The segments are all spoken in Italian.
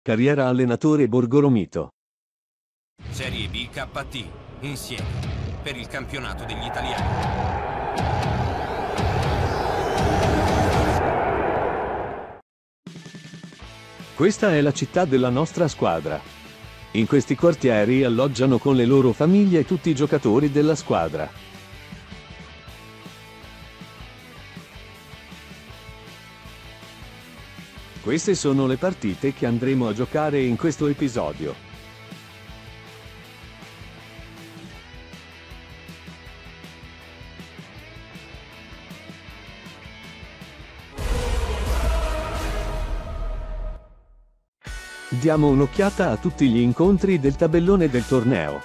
Carriera allenatore Borgoromito. Serie B KT, insieme, per il campionato degli italiani. Questa è la città della nostra squadra. In questi quartieri alloggiano con le loro famiglie tutti i giocatori della squadra. Queste sono le partite che andremo a giocare in questo episodio. Diamo un'occhiata a tutti gli incontri del tabellone del torneo.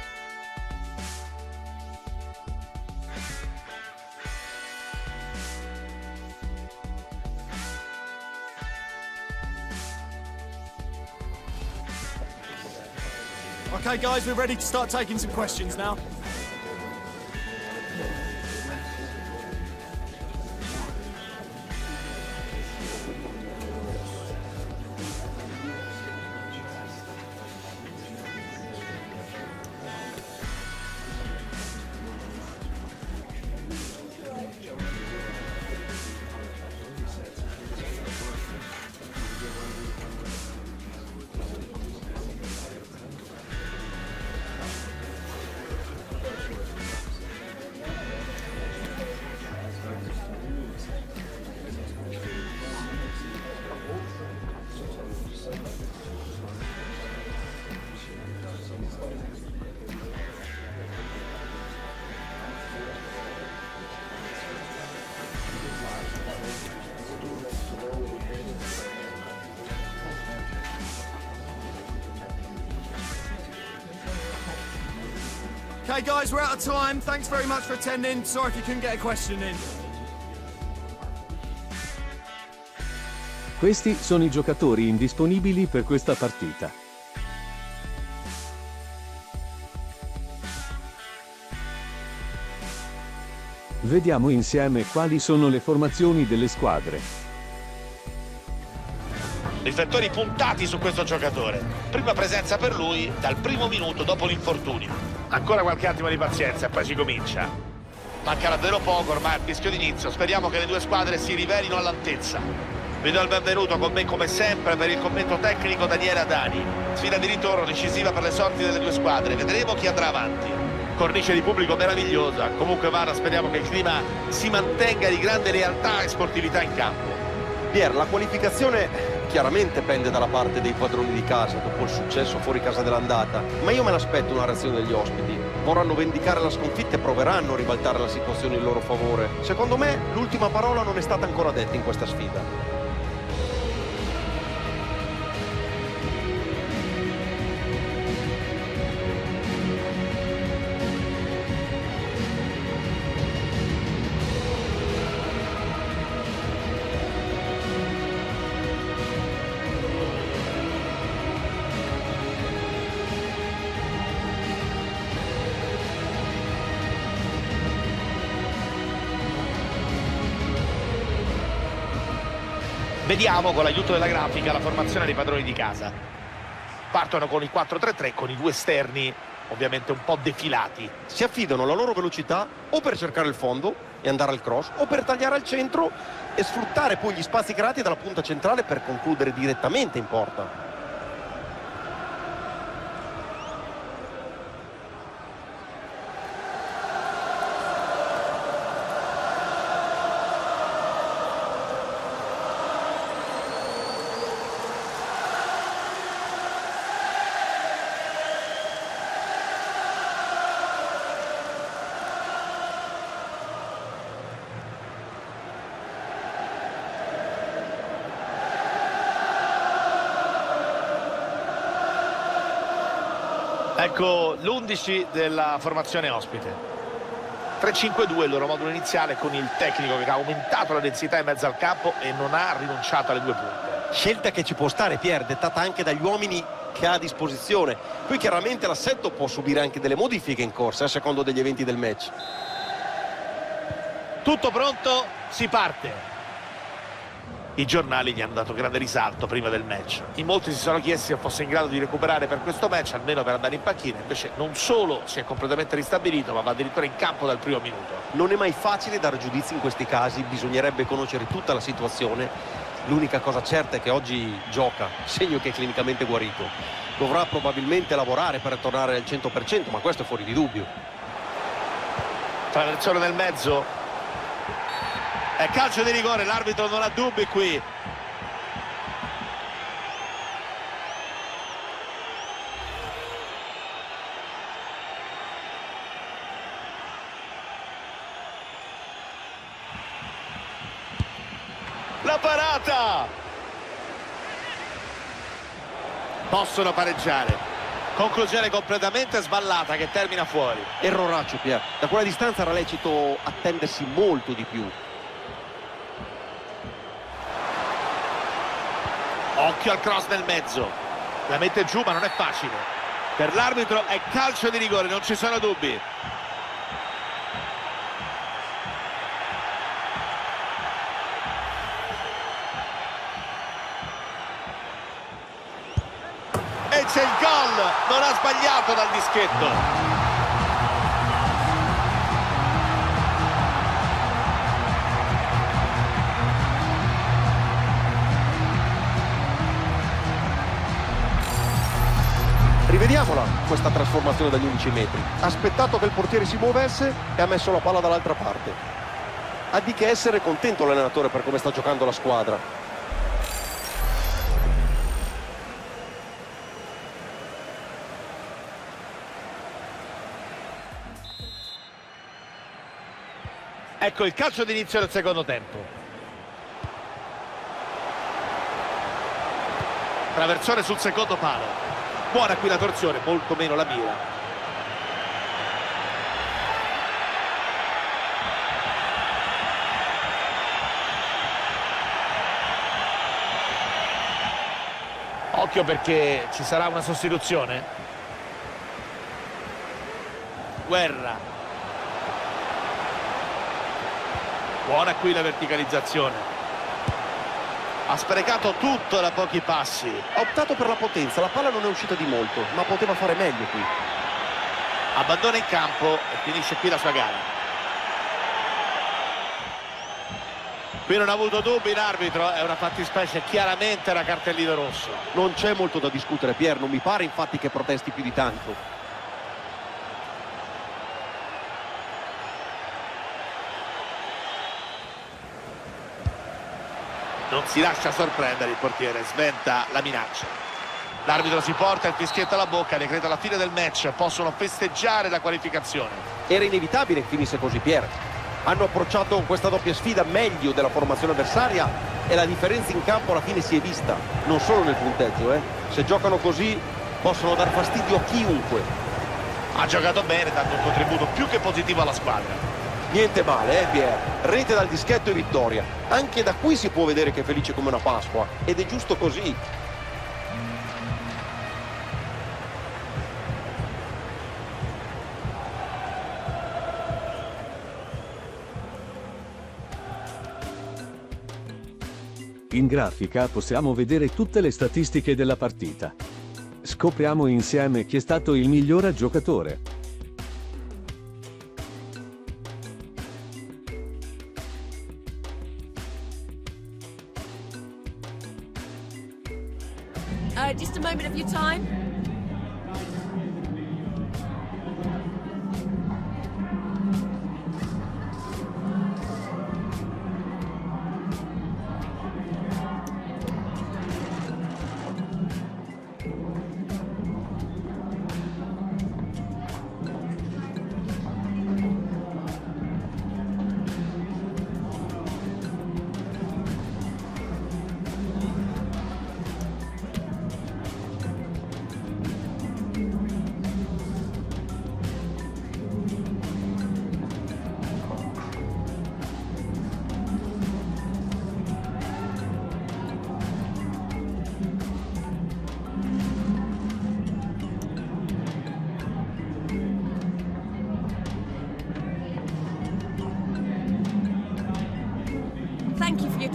Okay guys, we're ready to start taking some questions now. Okay guys, we're out of time. Thanks very much for attending. Sorry if you couldn't get a question in. Questi sono i giocatori indisponibili per questa partita. Vediamo insieme quali sono le formazioni delle squadre. Riflettori puntati su questo giocatore. Prima presenza per lui dal primo minuto dopo l'infortunio. Ancora qualche attimo di pazienza e poi si comincia. Manca davvero poco ormai al fischio d'inizio. Speriamo che le due squadre si rivelino all'altezza. Vi do il benvenuto con me come sempre per il commento tecnico Daniele Adani. Sfida di ritorno decisiva per le sorti delle due squadre. Vedremo chi andrà avanti. Cornice di pubblico meravigliosa. Comunque vada, speriamo che il clima si mantenga di grande lealtà e sportività in campo. Pier, la qualificazione chiaramente pende dalla parte dei padroni di casa dopo il successo fuori casa dell'andata, ma io me l'aspetto una reazione degli ospiti. Vorranno vendicare la sconfitta e proveranno a ribaltare la situazione in loro favore. Secondo me l'ultima parola non è stata ancora detta in questa sfida. Vediamo con l'aiuto della grafica la formazione dei padroni di casa. Partono con il 4-3-3 con i due esterni ovviamente un po' defilati. Si affidano alla loro velocità o per cercare il fondo e andare al cross o per tagliare al centro e sfruttare poi gli spazi creati dalla punta centrale per concludere direttamente in porta. Ecco l'11 della formazione ospite. 3-5-2 il loro modulo iniziale, con il tecnico che ha aumentato la densità in mezzo al campo e non ha rinunciato alle due punte. Scelta che ci può stare, Pier, dettata anche dagli uomini che ha a disposizione. Poi chiaramente l'assetto può subire anche delle modifiche in corsa a secondo degli eventi del match. Tutto pronto, si parte. I giornali gli hanno dato grande risalto prima del match. In molti si sono chiesti se fosse in grado di recuperare per questo match, almeno per andare in panchina. Invece non solo si è completamente ristabilito, ma va addirittura in campo dal primo minuto. Non è mai facile dare giudizi in questi casi, bisognerebbe conoscere tutta la situazione. L'unica cosa certa è che oggi gioca, segno che è clinicamente guarito. Dovrà probabilmente lavorare per tornare al 100%, ma questo è fuori di dubbio. Traversone nel mezzo. È calcio di rigore, l'arbitro non ha dubbi qui. La parata! Possono pareggiare. Conclusione completamente sballata che termina fuori. Erroraccio, Pier. Da quella distanza era lecito attendersi molto di più. Occhio al cross nel mezzo. La mette giù, ma non è facile. Per l'arbitro è calcio di rigore, non ci sono dubbi. E c'è il gol! Non ha sbagliato dal dischetto. Rivediamola questa trasformazione dagli 11 metri. Ha aspettato che il portiere si muovesse e ha messo la palla dall'altra parte. Ha di che essere contento l'allenatore per come sta giocando la squadra. Ecco il calcio d'inizio del secondo tempo. Traversone sul secondo palo. Buona qui la torsione, molto meno la mira. Occhio perché ci sarà una sostituzione. Guerra. Buona qui la verticalizzazione. Ha sprecato tutto da pochi passi. Ha optato per la potenza, la palla non è uscita di molto, ma poteva fare meglio qui. Abbandona in campo e finisce qui la sua gara. Qui non ha avuto dubbi l'arbitro, è una fattispecie chiaramente da cartellino rosso. Non c'è molto da discutere, Pier, non mi pare infatti che protesti più di tanto. Non si lascia sorprendere il portiere, sventa la minaccia. L'arbitro si porta il fischietto alla bocca, decreta la fine del match, possono festeggiare la qualificazione. Era inevitabile che finisse così, Pier. Hanno approcciato questa doppia sfida meglio della formazione avversaria e la differenza in campo alla fine si è vista, non solo nel punteggio. Se giocano così possono dar fastidio a chiunque. Ha giocato bene, dando un contributo più che positivo alla squadra. Niente male, Pier. Rete dal dischetto e vittoria. Anche da qui si può vedere che è felice come una Pasqua. Ed è giusto così. In grafica possiamo vedere tutte le statistiche della partita. Scopriamo insieme chi è stato il miglior giocatore. Just a moment of your time.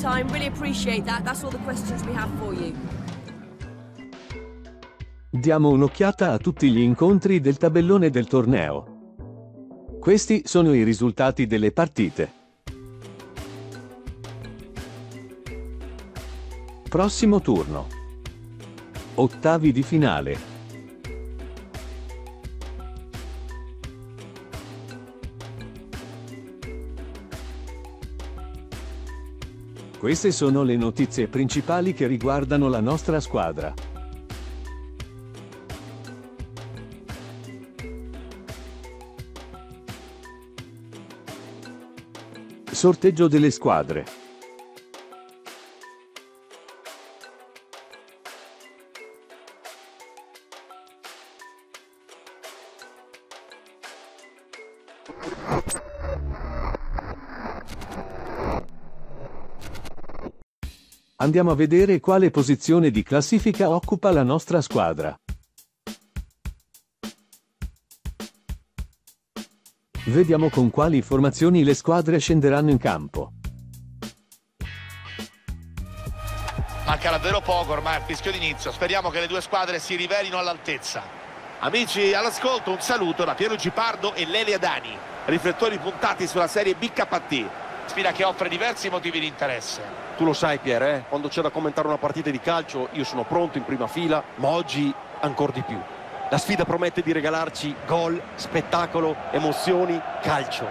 time. Really appreciate that. That's all the questions we have for you. Diamo un'occhiata a tutti gli incontri del tabellone del torneo. Questi sono i risultati delle partite. Prossimo turno. Ottavi di finale. Queste sono le notizie principali che riguardano la nostra squadra. Sorteggio delle squadre. Andiamo a vedere quale posizione di classifica occupa la nostra squadra. Vediamo con quali formazioni le squadre scenderanno in campo. Manca davvero poco ormai al fischio d'inizio. Speriamo che le due squadre si rivelino all'altezza. Amici all'ascolto, un saluto da Piero Gipardo e Lelia Dani. Riflettori puntati sulla serie BKT, sfida che offre diversi motivi di interesse. Tu lo sai Pier, quando c'è da commentare una partita di calcio io sono pronto in prima fila, ma oggi ancora di più. La sfida promette di regalarci gol, spettacolo, emozioni, calcio.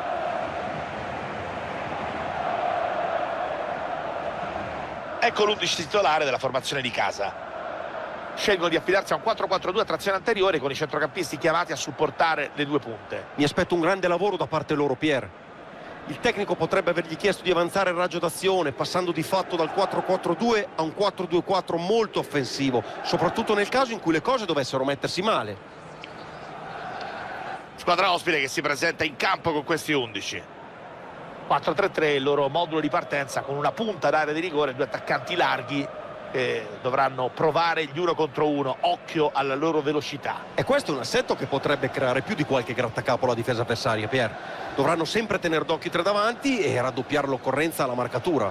Ecco l'11 titolare della formazione di casa. Scelgono di affidarsi a un 4-4-2 a trazione anteriore con i centrocampisti chiamati a supportare le due punte. Mi aspetto un grande lavoro da parte loro, Pier. Il tecnico potrebbe avergli chiesto di avanzare il raggio d'azione, passando di fatto dal 4-4-2 a un 4-2-4 molto offensivo, soprattutto nel caso in cui le cose dovessero mettersi male. Squadra ospite che si presenta in campo con questi 11. 4-3-3 il loro modulo di partenza, con una punta d'area di rigore e due attaccanti larghi che dovranno provare gli uno contro uno. Occhio alla loro velocità. E questo è un assetto che potrebbe creare più di qualche grattacapo alla difesa avversaria, Pier. Dovranno sempre tenere d'occhio i tre davanti e raddoppiare l'occorrenza alla marcatura.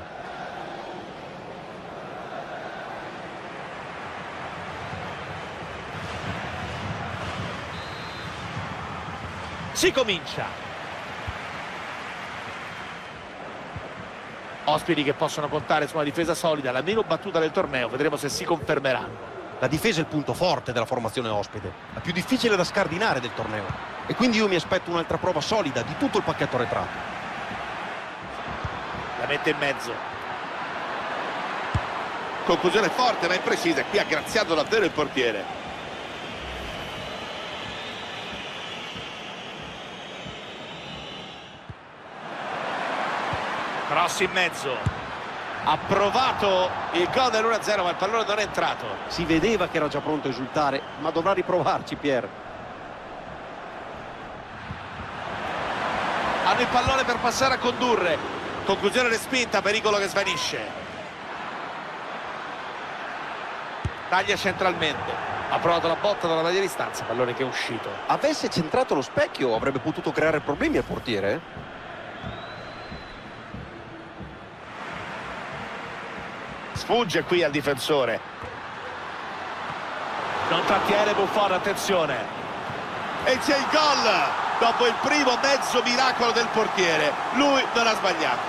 Si comincia. Ospiti che possono contare su una difesa solida, la meno battuta del torneo. Vedremo se si confermeranno. La difesa è il punto forte della formazione ospite, la più difficile da scardinare del torneo. E quindi io mi aspetto un'altra prova solida di tutto il pacchetto arretrato. La mette in mezzo. Conclusione forte ma imprecisa. Qui ha graziato davvero il portiere. Cross in mezzo. Ha provato il gol dell'1-0 ma il pallone non è entrato. Si vedeva che era già pronto a esultare, ma dovrà riprovarci, Pier. Hanno il pallone per passare a condurre. Conclusione respinta, pericolo che svanisce. Taglia centralmente. Ha provato la botta dalla media distanza, pallone che è uscito. Avesse centrato lo specchio avrebbe potuto creare problemi al portiere. Sfugge qui al difensore. Non trattiene Buffon, attenzione. E c'è il gol dopo il primo mezzo miracolo del portiere. Lui non ha sbagliato.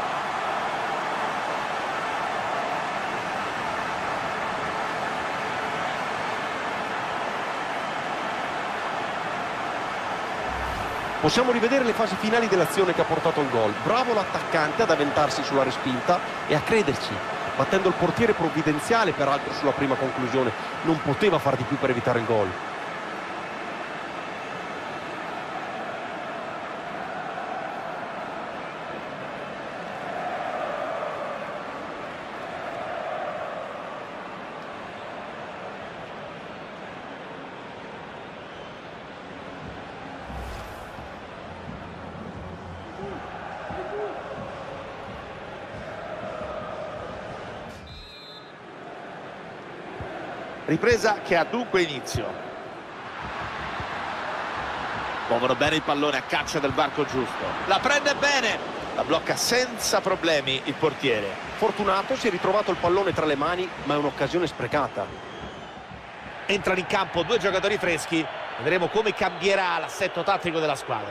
Possiamo rivedere le fasi finali dell'azione che ha portato al gol. Bravo l'attaccante ad avventarsi sulla respinta e a crederci, battendo il portiere provvidenziale peraltro sulla prima conclusione. Non poteva far di più per evitare il gol. Ripresa che ha dunque inizio. Muovono bene il pallone a caccia del varco giusto. La prende bene. La blocca senza problemi il portiere. Fortunato, si è ritrovato il pallone tra le mani, ma è un'occasione sprecata. Entrano in campo due giocatori freschi. Vedremo come cambierà l'assetto tattico della squadra.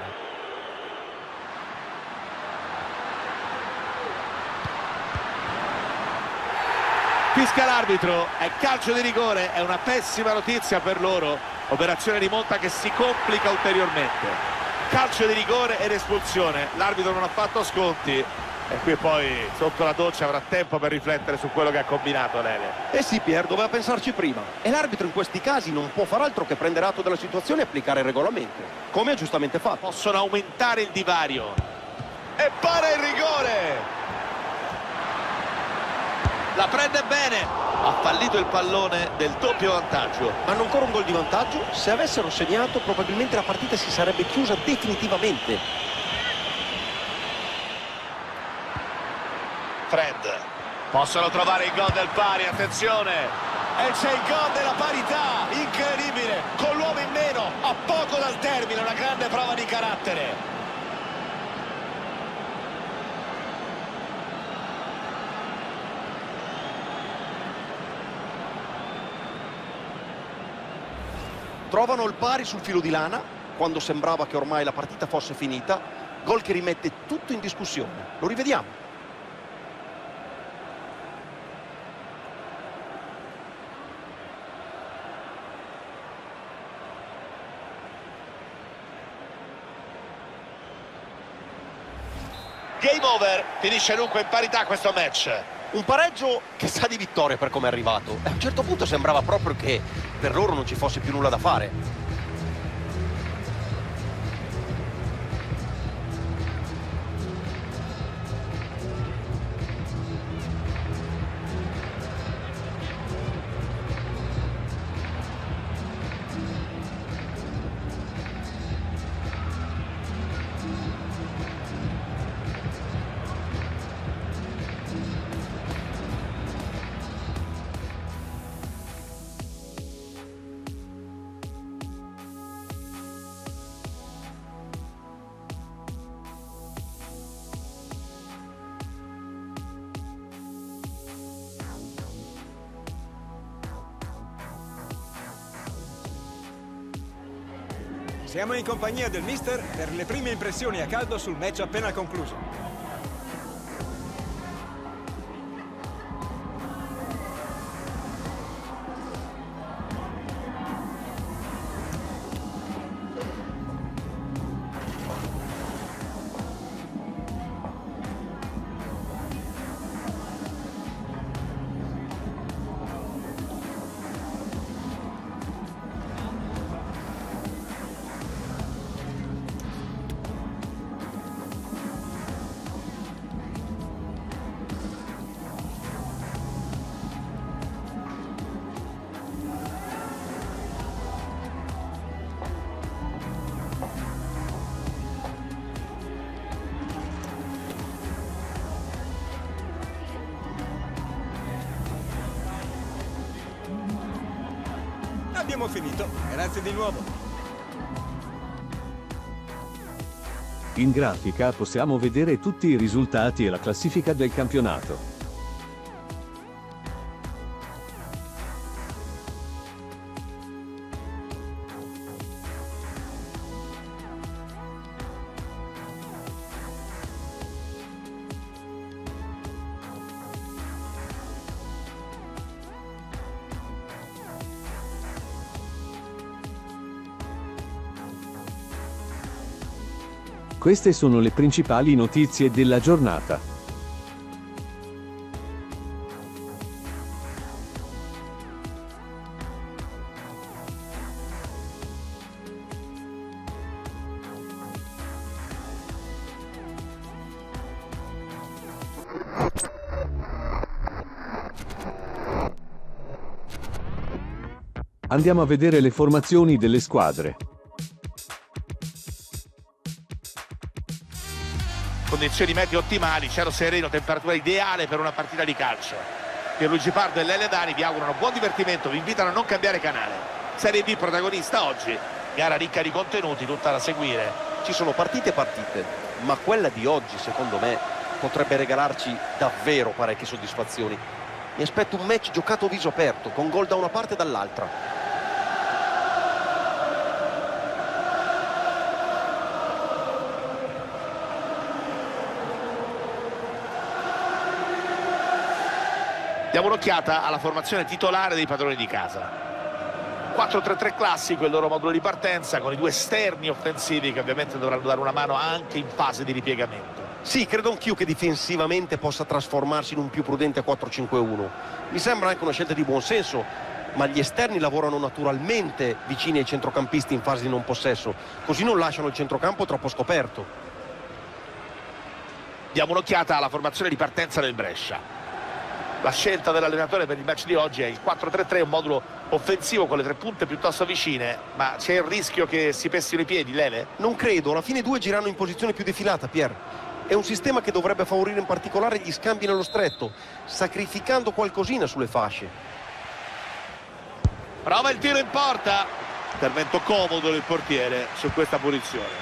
Fischia l'arbitro, è calcio di rigore, è una pessima notizia per loro. Operazione rimonta che si complica ulteriormente. Calcio di rigore ed espulsione, l'arbitro non ha fatto sconti e qui poi sotto la doccia avrà tempo per riflettere su quello che ha combinato Lele. Eh sì, Pier, doveva pensarci prima. E l'arbitro in questi casi non può far altro che prendere atto della situazione e applicare il regolamento, come ha giustamente fatto. Possono aumentare il divario. E para il rigore! La prende bene, ha fallito il pallone del doppio vantaggio. Hanno ancora un gol di vantaggio, se avessero segnato probabilmente la partita si sarebbe chiusa definitivamente. Fred, possono trovare il gol del pari, attenzione! E c'è il gol della parità, incredibile, con l'uomo in meno, a poco dal termine, una grande prova di carattere. Trovano il pari sul filo di lana, quando sembrava che ormai la partita fosse finita. Gol che rimette tutto in discussione. Lo rivediamo. Game over, finisce dunque in parità questo match. Un pareggio che sa di vittoria per come è arrivato. A un certo punto sembrava proprio che per loro non ci fosse più nulla da fare. Siamo in compagnia del mister per le prime impressioni a caldo sul match appena concluso. Abbiamo finito, grazie di nuovo. In grafica possiamo vedere tutti i risultati e la classifica del campionato. Queste sono le principali notizie della giornata. Andiamo a vedere le formazioni delle squadre. Condizioni meteo ottimali, cielo sereno, temperatura ideale per una partita di calcio. Pierluigi Pardo e Lele Dani vi augurano buon divertimento, vi invitano a non cambiare canale. Serie B protagonista oggi, gara ricca di contenuti, tutta da seguire. Ci sono partite e partite. ma quella di oggi, secondo me, potrebbe regalarci davvero parecchie soddisfazioni. Mi aspetto un match giocato a viso aperto, con gol da una parte e dall'altra. Diamo un'occhiata alla formazione titolare dei padroni di casa. 4-3-3 classico, il loro modulo di partenza, con i due esterni offensivi che ovviamente dovranno dare una mano anche in fase di ripiegamento. Sì, credo anch'io che difensivamente possa trasformarsi in un più prudente 4-5-1. Mi sembra anche una scelta di buon senso, ma gli esterni lavorano naturalmente vicini ai centrocampisti in fase di non possesso, così non lasciano il centrocampo troppo scoperto. Diamo un'occhiata alla formazione di partenza del Brescia. La scelta dell'allenatore per il match di oggi è il 4-3-3, un modulo offensivo con le tre punte piuttosto vicine, ma c'è il rischio che si pestino i piedi, Lele? Non credo, alla fine i due girano in posizione più defilata, Pier. È un sistema che dovrebbe favorire in particolare gli scambi nello stretto, sacrificando qualcosina sulle fasce. Prova il tiro in porta. Intervento comodo del portiere su questa punizione.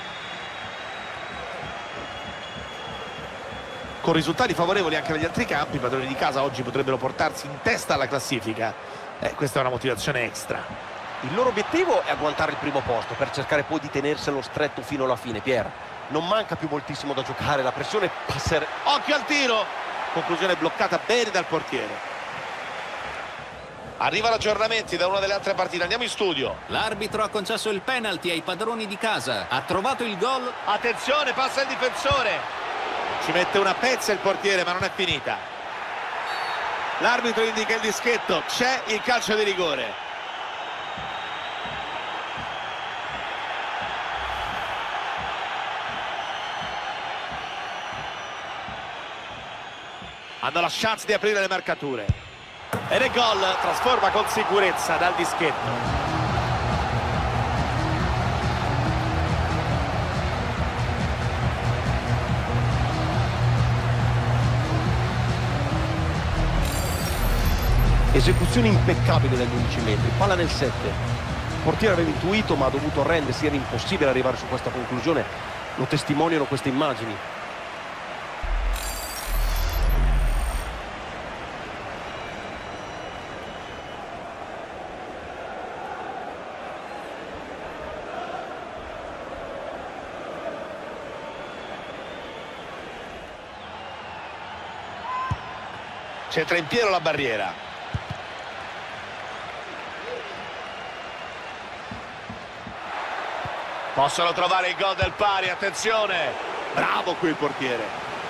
Con risultati favorevoli anche negli altri campi, i padroni di casa oggi potrebbero portarsi in testa alla classifica. Questa è una motivazione extra. Il loro obiettivo è agguantare il primo posto per cercare poi di tenerselo stretto fino alla fine, Pier. Non manca più moltissimo da giocare, la pressione passerà. Occhio al tiro! Conclusione bloccata bene dal portiere. Arrivano aggiornamenti da una delle altre partite, andiamo in studio. L'arbitro ha concesso il penalty ai padroni di casa, ha trovato il gol. Attenzione, passa il difensore. Ci mette una pezza il portiere, ma non è finita. L'arbitro indica il dischetto, c'è il calcio di rigore. Hanno la chance di aprire le marcature. Ed è gol, trasforma con sicurezza dal dischetto. Esecuzione impeccabile dagli 11 metri, palla nel 7. Il portiere aveva intuito, ma ha dovuto arrendersi, era impossibile arrivare su questa conclusione. Lo testimoniano queste immagini. C'entra in pieno la barriera. Possono trovare il gol del pari, attenzione! Bravo qui il portiere.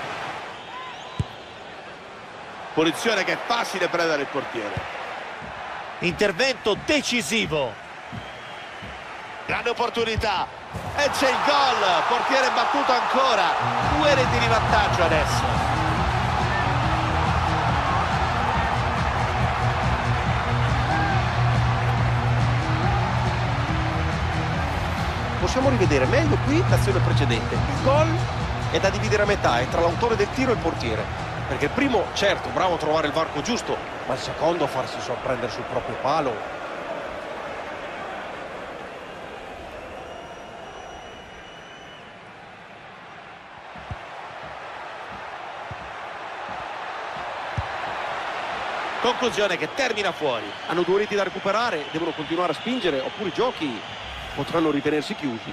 Punizione che è facile prendere il portiere. Intervento decisivo. Grande opportunità. E c'è il gol! Portiere battuto ancora. 2 reti di vantaggio adesso. Possiamo rivedere meglio qui l'azione precedente. Il gol è da dividere a metà, è tra l'autore del tiro e il portiere. Perché il primo, certo, bravo a trovare il varco giusto, ma il secondo a farsi sorprendere sul proprio palo. Conclusione che termina fuori. Hanno 2 reti da recuperare, devono continuare a spingere, oppure i giochi potranno ritenersi chiusi.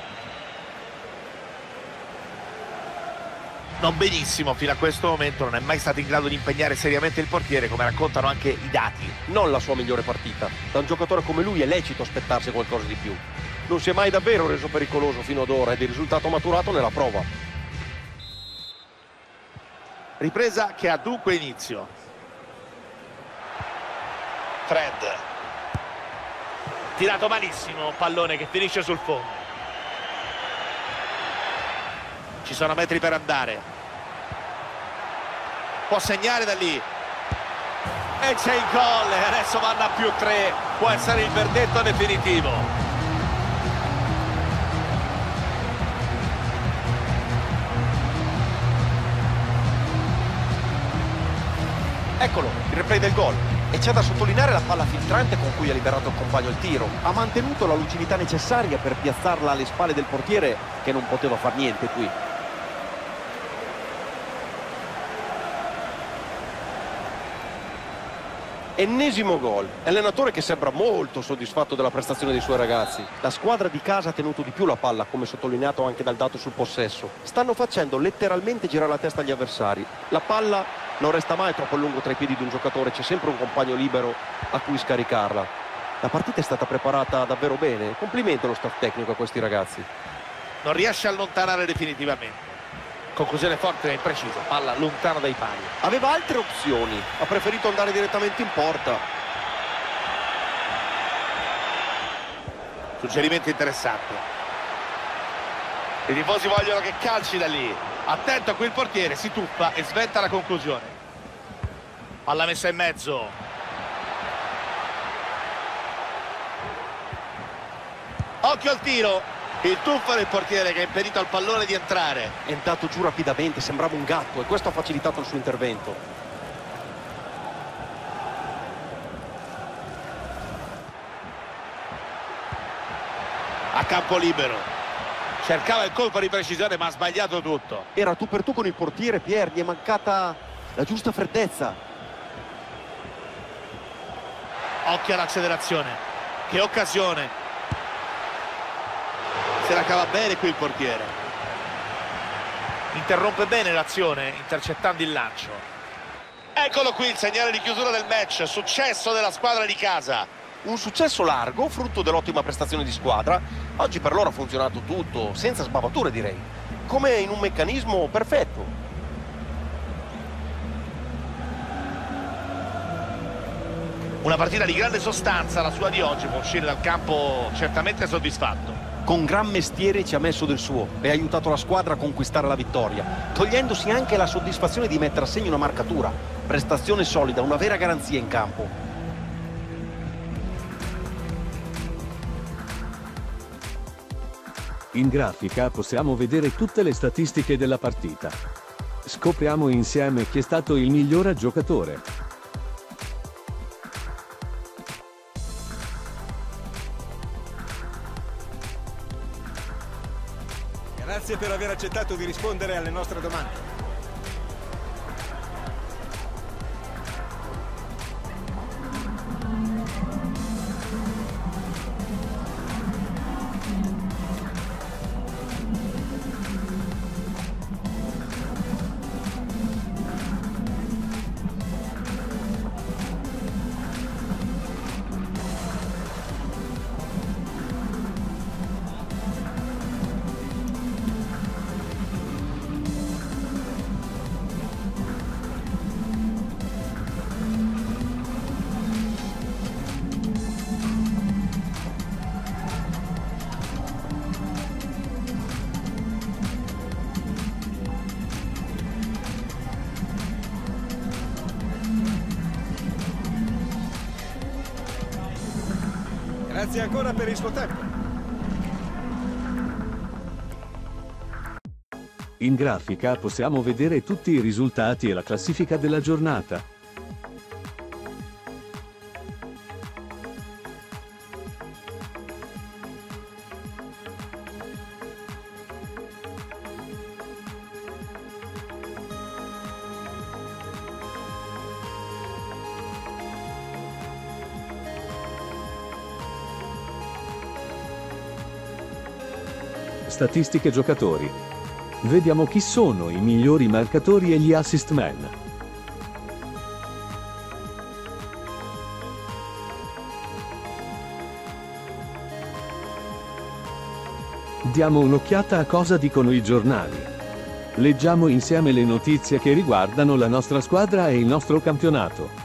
Non benissimo, fino a questo momento non è mai stato in grado di impegnare seriamente il portiere, come raccontano anche i dati. Non la sua migliore partita. Da un giocatore come lui è lecito aspettarsi qualcosa di più. Non si è mai davvero reso pericoloso fino ad ora ed il risultato maturato nella prova. Ripresa che ha dunque inizio. Fred. Tirato malissimo, pallone che finisce sul fondo. Ci sono metri per andare. Può segnare da lì. E c'è il gol, e adesso vanno a +3. Può essere il verdetto definitivo. Eccolo, il replay del gol. E c'è da sottolineare la palla filtrante con cui ha liberato il compagno il tiro. Ha mantenuto la lucidità necessaria per piazzarla alle spalle del portiere, che non poteva far niente qui. Ennesimo gol. Allenatore che sembra molto soddisfatto della prestazione dei suoi ragazzi. La squadra di casa ha tenuto di più la palla, come sottolineato anche dal dato sul possesso. Stanno facendo letteralmente girare la testa agli avversari. La palla non resta mai troppo a lungo tra i piedi di un giocatore, c'è sempre un compagno libero a cui scaricarla. La partita è stata preparata davvero bene. Complimenti allo staff tecnico a questi ragazzi. Non riesce a allontanare definitivamente. Conclusione forte e imprecisa, palla lontana dai pali. Aveva altre opzioni, ha preferito andare direttamente in porta. Suggerimento interessante. I tifosi vogliono che calci da lì. Attento a qui il portiere, si tuffa e sventa la conclusione. Palla messa in mezzo. Occhio al tiro. Il tuffo del portiere che ha impedito al pallone di entrare. È andato giù rapidamente, sembrava un gatto, e questo ha facilitato il suo intervento. A campo libero. Cercava il colpo di precisione ma ha sbagliato tutto. Era tu per tu con il portiere, Pier, gli è mancata la giusta freddezza. Occhio all'accelerazione. Che occasione. Se la cava bene qui il portiere. Interrompe bene l'azione intercettando il lancio. Eccolo qui il segnale di chiusura del match. Successo della squadra di casa. Un successo largo, frutto dell'ottima prestazione di squadra. Oggi per loro ha funzionato tutto, senza sbavature direi. Come in un meccanismo perfetto. Una partita di grande sostanza, la sua di oggi, può uscire dal campo certamente soddisfatto. Con gran mestiere ci ha messo del suo e ha aiutato la squadra a conquistare la vittoria, togliendosi anche la soddisfazione di mettere a segno una marcatura. Prestazione solida, una vera garanzia in campo. In grafica possiamo vedere tutte le statistiche della partita. Scopriamo insieme chi è stato il miglior giocatore. Grazie per aver accettato di rispondere alle nostre domande. Grazie ancora per il suo tempo. In grafica possiamo vedere tutti i risultati e la classifica della giornata. Statistiche giocatori. Vediamo chi sono i migliori marcatori e gli assist man. Diamo un'occhiata a cosa dicono i giornali. Leggiamo insieme le notizie che riguardano la nostra squadra e il nostro campionato.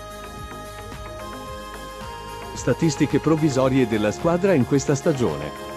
Statistiche provvisorie della squadra in questa stagione.